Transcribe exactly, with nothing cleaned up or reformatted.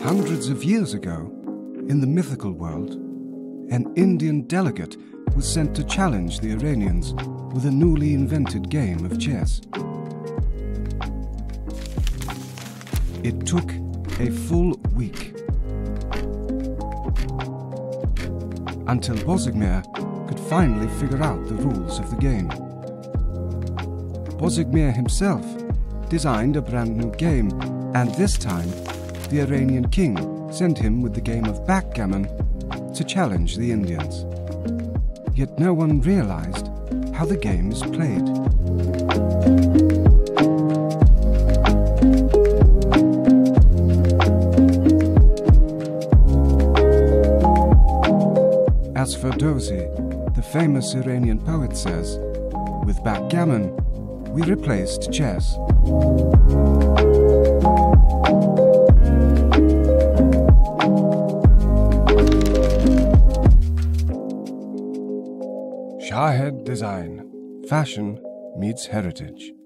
Hundreds of years ago, in the mythical world, an Indian delegate was sent to challenge the Iranians with a newly invented game of chess. It took a full week until Bozigmir could finally figure out the rules of the game. Bozigmir himself designed a brand new game, and this time the Iranian king sent him with the game of Backgammon to challenge the Indians. Yet no one realized how the game is played. As Ferdowsi, the famous Iranian poet, says, with backgammon, we replaced chess. Shahed design. Fashion meets heritage.